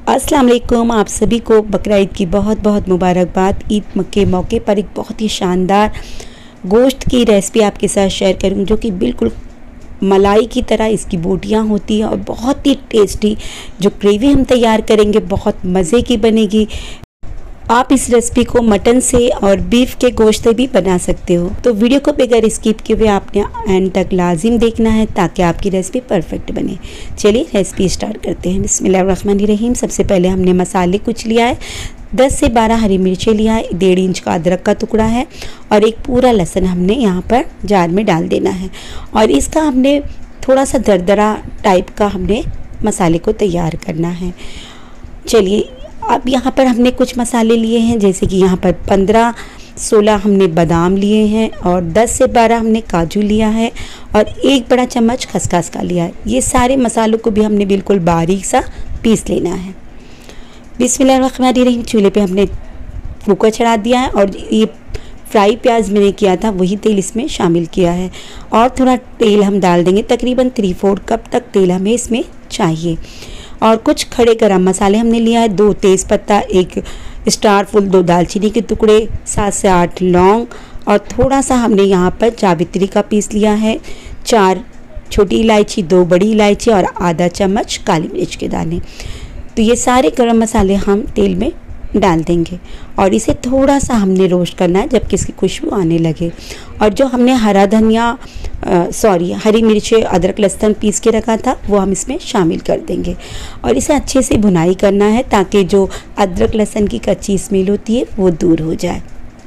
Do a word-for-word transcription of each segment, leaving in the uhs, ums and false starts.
अस्सलाम वालेकुम, आप सभी को बकरा ईद की बहुत बहुत मुबारकबाद। ईद के मौके पर एक बहुत ही शानदार गोश्त की रेसिपी आपके साथ शेयर करूँ जो कि बिल्कुल मलाई की तरह इसकी बोटियां होती हैं और बहुत ही टेस्टी। जो ग्रेवी हम तैयार करेंगे बहुत मज़े की बनेगी। आप इस रेसिपी को मटन से और बीफ के गोश्त से भी बना सकते हो। तो वीडियो को बगैर स्किप किए हुए आपने एंड तक लाजिम देखना है ताकि आपकी रेसिपी परफेक्ट बने। चलिए रेसिपी स्टार्ट करते हैं। बिस्मिल्लाहिर्रहमानिर्रहीम। सबसे पहले हमने मसाले कुछ लिया है, दस से बारह हरी मिर्चें लिया है, डेढ़ इंच का अदरक का टुकड़ा है और एक पूरा लहसुन हमने यहाँ पर जार में डाल देना है। और इसका हमने थोड़ा सा दरदरा टाइप का हमने मसाले को तैयार करना है। चलिए अब यहाँ पर हमने कुछ मसाले लिए हैं, जैसे कि यहाँ पर पंद्रह सोलह हमने बादाम लिए हैं और दस से बारह हमने काजू लिया है और एक बड़ा चम्मच खसखस का लिया है। ये सारे मसालों को भी हमने बिल्कुल बारीक सा पीस लेना है। बिस्मिल्लाहिर्रहमानिर्रहीम। चूल्हे पे हमने कुकर चढ़ा दिया है और ये फ्राई प्याज मैंने किया था वही तेल इसमें शामिल किया है और थोड़ा तेल हम डाल देंगे, तकरीबन थ्री फोर कप तक तेल हमें इसमें चाहिए। और कुछ खड़े गरम मसाले हमने लिया है, दो तेज़पत्ता, एक स्टार फुल, दो दालचीनी के टुकड़े, सात से आठ लौंग और थोड़ा सा हमने यहाँ पर जावित्री का पीस लिया है, चार छोटी इलायची, दो बड़ी इलायची और आधा चम्मच काली मिर्च के दाने। तो ये सारे गरम मसाले हम तेल में डाल देंगे और इसे थोड़ा सा हमने रोस्ट करना है जब कि इसकी खुशबू आने लगे। और जो हमने हरा धनिया सॉरी हरी मिर्चें, अदरक लहसुन पीस के रखा था वो हम इसमें शामिल कर देंगे और इसे अच्छे से भुनाई करना है ताकि जो अदरक लहसुन की कच्ची स्मेल होती है वो दूर हो जाए।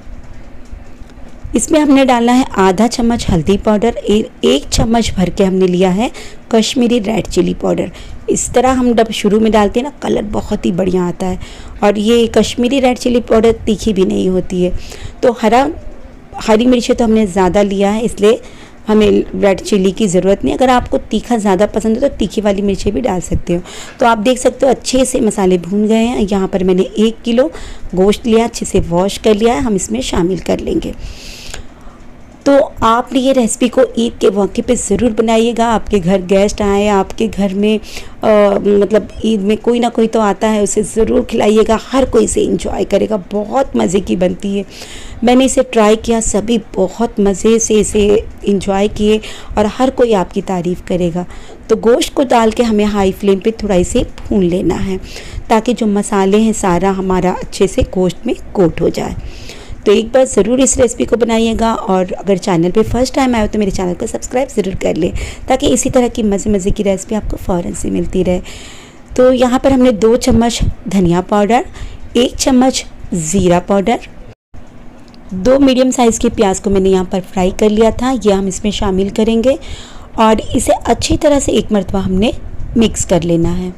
इसमें हमने डालना है आधा चम्मच हल्दी पाउडर, एक चम्मच भर के हमने लिया है कश्मीरी रेड चिली पाउडर। इस तरह हम जब शुरू में डालते हैं ना कलर बहुत ही बढ़िया आता है और ये कश्मीरी रेड चिली पाउडर तीखी भी नहीं होती है। तो हरा हरी मिर्चें तो हमने ज़्यादा लिया है इसलिए हमें रेड चिली की ज़रूरत नहीं। अगर आपको तीखा ज़्यादा पसंद है तो तीखी वाली मिर्चें भी डाल सकते हो। तो आप देख सकते हो अच्छे से मसाले भून गए हैं। यहाँ पर मैंने एक किलो गोश्त लिया, अच्छे से वॉश कर लिया है, हम इसमें शामिल कर लेंगे। तो आपने ये रेसिपी को ईद के मौके पे ज़रूर बनाइएगा। आपके घर गेस्ट आए, आपके घर में आ, मतलब ईद में कोई ना कोई तो आता है, उसे ज़रूर खिलाइएगा। हर कोई इसे इंजॉय करेगा, बहुत मज़े की बनती है। मैंने इसे ट्राई किया, सभी बहुत मज़े से इसे इंजॉय किए और हर कोई आपकी तारीफ़ करेगा। तो गोश्त को डाल के हमें हाई फ्लेम पे थोड़ा इसे भून लेना है ताकि जो मसाले हैं सारा हमारा अच्छे से गोश्त में कोट हो जाए। तो एक बार ज़रूर इस रेसिपी को बनाइएगा और अगर चैनल पे फर्स्ट टाइम आए हो तो मेरे चैनल को सब्सक्राइब ज़रूर कर लें ताकि इसी तरह की मज़े मज़े की रेसिपी आपको फ़ौरन से मिलती रहे। तो यहाँ पर हमने दो चम्मच धनिया पाउडर, एक चम्मच ज़ीरा पाउडर, दो मीडियम साइज़ के प्याज को मैंने यहाँ पर फ्राई कर लिया था, ये हम इसमें शामिल करेंगे और इसे अच्छी तरह से एक मरतबा हमने मिक्स कर लेना है।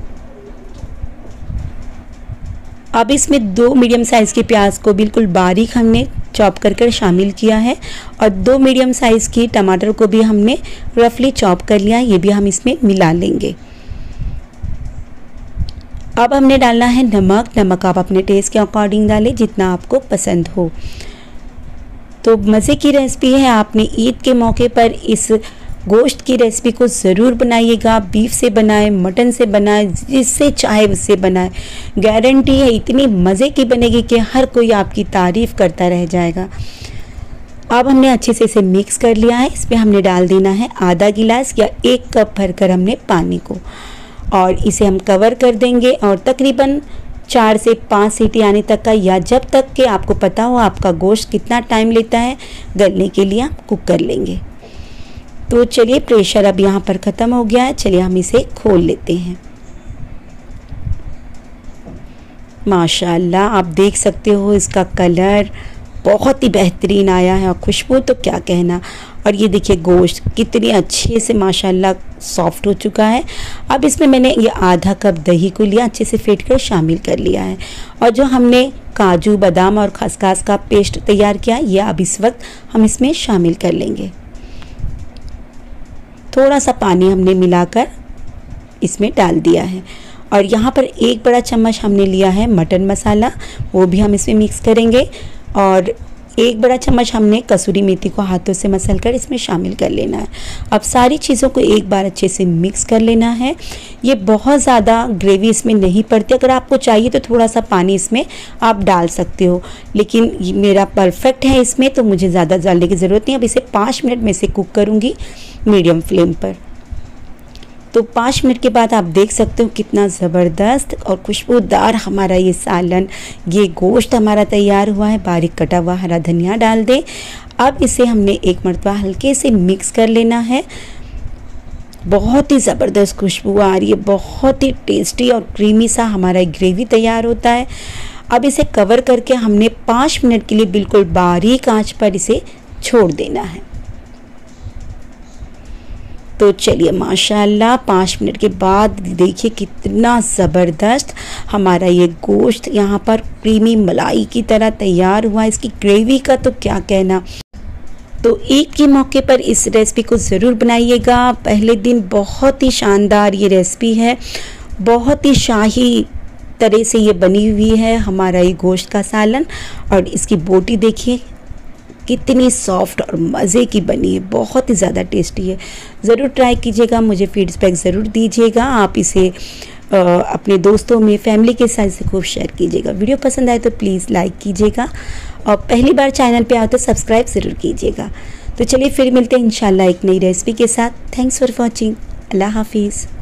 अब इसमें दो मीडियम साइज़ के प्याज को बिल्कुल बारीक हमने चॉप कर कर शामिल किया है और दो मीडियम साइज़ की टमाटर को भी हमने रफली चॉप कर लिया है, ये भी हम इसमें मिला लेंगे। अब हमने डालना है नमक। नमक आप अपने टेस्ट के अकॉर्डिंग डालें जितना आपको पसंद हो। तो मज़े की रेसिपी है, आपने ईद के मौके पर इस गोश्त की रेसिपी को ज़रूर बनाइएगा। बीफ से बनाएं, मटन से बनाएं, जिससे चाहे उससे बनाएं। गारंटी है इतनी मज़े की बनेगी कि हर कोई आपकी तारीफ़ करता रह जाएगा। अब हमने अच्छे से इसे मिक्स कर लिया है। इसमें हमने डाल देना है आधा गिलास या एक कप भरकर हमने पानी को और इसे हम कवर कर देंगे और तकरीबन चार से पाँच सीटी आने तक का, या जब तक कि आपको पता हो आपका गोश्त कितना टाइम लेता है गलने के लिए, आप कुक कर लेंगे। तो चलिए प्रेशर अब यहाँ पर ख़त्म हो गया है, चलिए हम इसे खोल लेते हैं। माशाल्लाह आप देख सकते हो इसका कलर बहुत ही बेहतरीन आया है और खुशबू तो क्या कहना। और ये देखिए गोश्त कितनी अच्छे से माशाल्लाह सॉफ्ट हो चुका है। अब इसमें मैंने ये आधा कप दही को लिया, अच्छे से फेंट कर शामिल कर लिया है और जो हमने काजू, बादाम और खसखस का पेस्ट तैयार किया ये अब इस वक्त हम इसमें शामिल कर लेंगे। थोड़ा सा पानी हमने मिलाकर इसमें डाल दिया है और यहाँ पर एक बड़ा चम्मच हमने लिया है मटन मसाला, वो भी हम इसमें मिक्स करेंगे और एक बड़ा चम्मच हमने कसूरी मेथी को हाथों से मसल कर इसमें शामिल कर लेना है। अब सारी चीज़ों को एक बार अच्छे से मिक्स कर लेना है। ये बहुत ज़्यादा ग्रेवी इसमें नहीं पड़ती, अगर आपको चाहिए तो थोड़ा सा पानी इसमें आप डाल सकते हो, लेकिन मेरा परफेक्ट है इसमें, तो मुझे ज़्यादा डालने की ज़रूरत नहीं। अब इसे पाँच मिनट में से कुक करूँगी मीडियम फ्लेम पर। तो पाँच मिनट के बाद आप देख सकते हो कितना ज़बरदस्त और खुशबूदार हमारा ये सालन, ये गोश्त हमारा तैयार हुआ है। बारीक कटा हुआ हरा धनिया डाल दें। अब इसे हमने एक मरतबा हल्के से मिक्स कर लेना है। बहुत ही ज़बरदस्त खुशबू आ रही है, बहुत ही टेस्टी और क्रीमी सा हमारा ग्रेवी तैयार होता है। अब इसे कवर करके हमने पाँच मिनट के लिए बिल्कुल बारीक आंच पर इसे छोड़ देना है। तो चलिए माशाल्लाह पाँच मिनट के बाद देखिए कितना ज़बरदस्त हमारा ये गोश्त यहाँ पर क्रीमी मलाई की तरह तैयार हुआ। इसकी ग्रेवी का तो क्या कहना। तो ईद के मौके पर इस रेसिपी को ज़रूर बनाइएगा। पहले दिन बहुत ही शानदार ये रेसिपी है, बहुत ही शाही तरह से ये बनी हुई है हमारा ये गोश्त का सालन। और इसकी बोटी देखिए कितनी सॉफ्ट और मज़े की बनी है, बहुत ही ज़्यादा टेस्टी है। ज़रूर ट्राई कीजिएगा, मुझे फीडबैक ज़रूर दीजिएगा। आप इसे आ, अपने दोस्तों में, फैमिली के साथ इसे खूब शेयर कीजिएगा। वीडियो पसंद आए तो प्लीज़ लाइक कीजिएगा और पहली बार चैनल पे आओ तो सब्सक्राइब ज़रूर कीजिएगा। तो चलिए फिर मिलते हैं इंशाल्लाह एक नई रेसिपी के साथ। Thanks for watching. अल्लाह हाफिज़।